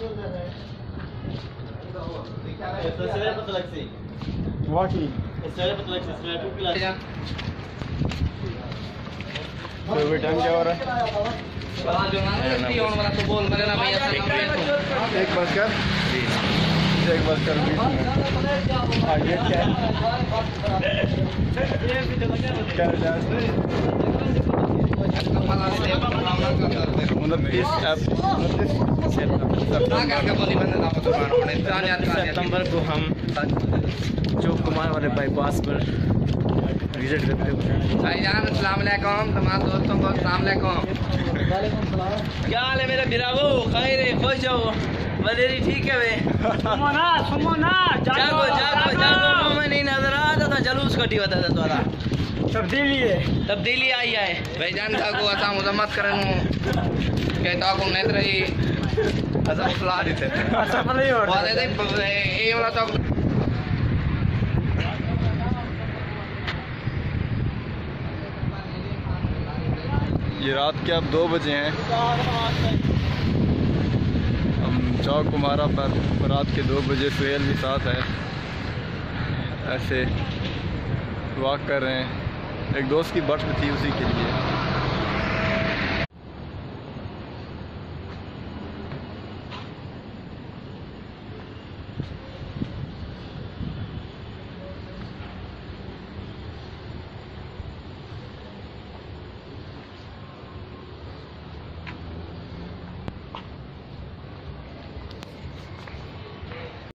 वाकई तो टाइम क्या हो रहा है? एक बज कर 20 मिनट। आगे क्या सितंबर को हम चौक कुमार वाले बाईपास पर विजिट करते हुए। भाईजान अस्सलाम वालेकुम, तमाम दोस्तों को अस्सलाम वालेकुम। क्या हाल है मेरा बिरावो? खैर है, खुश हो? वदेरी ठीक है वे? जागो जागो जागो, मुँह नहीं नजर आता था, जलूस कटी होता था थोड़ा। तब्दीली आई है भाईजान था को असा मजम्मत करन कहता को नेत रही असा फला देते असा फला ही वाले दे ये वाला तो ये रात के अब 2 बजे हैं। हम चौक कुमारा पर रात के 2 बजे सुहेल भी साथ है, ऐसे वॉक कर रहे हैं। एक दोस्त की बर्थ थी, उसी के लिए।